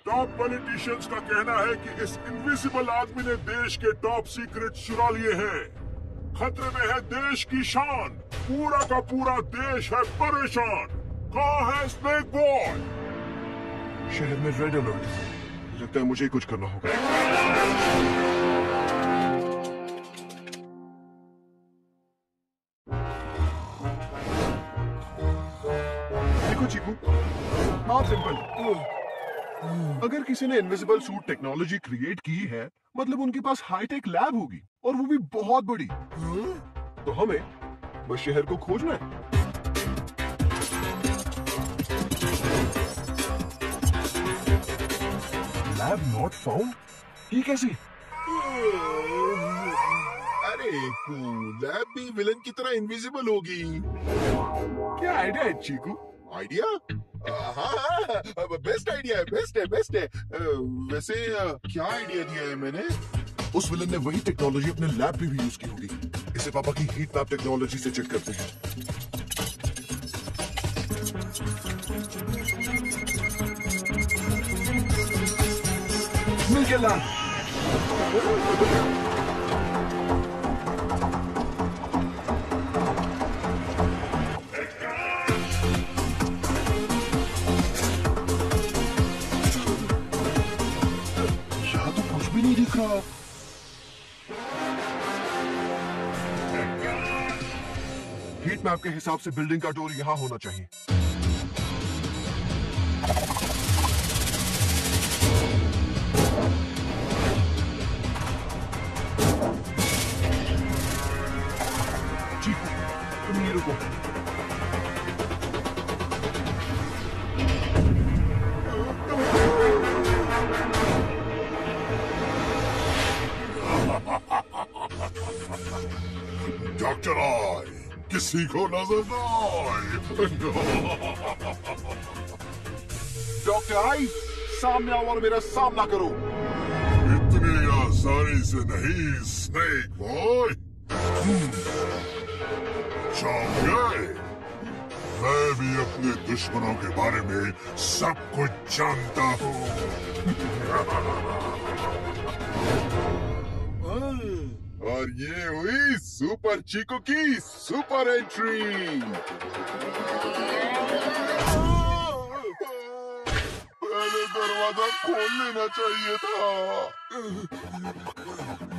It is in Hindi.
टॉप पॉलिटिशियंस का कहना है कि इस इनविजिबल आदमी ने देश के टॉप सीक्रेट चुरा लिए हैं। खतरे में है देश की शान। पूरा का पूरा देश है परेशान। कहाँ है स्नेक बॉय? शहर में रेड अलर्ट। लगता है मुझे कुछ करना होगा। देखो चीकू, बहुत सिंपल। अगर किसी ने इनविजिबल सूट टेक्नोलॉजी क्रिएट की है, मतलब उनके पास हाईटेक लैब होगी और वो भी बहुत बड़ी। तो हमें बस शहर को खोजना है। Lab not found? ये कैसे? अरे लैब भी विलन की तरह इनविजिबल होगी। क्या आइडिया है चीकू? आइडिया? हाँ, बेस्ट आइडिया है, बेस्ट है। वैसे क्या आइडिया दिया है मैंने? उस विलन ने वही टेक्नोलॉजी अपने लैब पे भी यूज की होगी। इसे पापा की हीट मैप टेक्नोलॉजी से चेक करते हैं। मिल गया लैब। यहाँ तो कुछ भी नहीं दिख रहा। हीट मैप के हिसाब से बिल्डिंग का डोर यहाँ होना चाहिए। चीकू, तुम ये रुको। डॉक्टर आई, किसी को नजर न आए। डॉक्टर आई, सामने आओ और मेरा सामना करो। इतनी आसानी से नहीं स्नेक बॉय। जान गए, मैं भी अपने दुश्मनों के बारे में सब कुछ जानता हूँ। और ये हुई सुपर चीकू की सुपर एंट्री। पहले दरवाजा खोल लेना चाहिए था।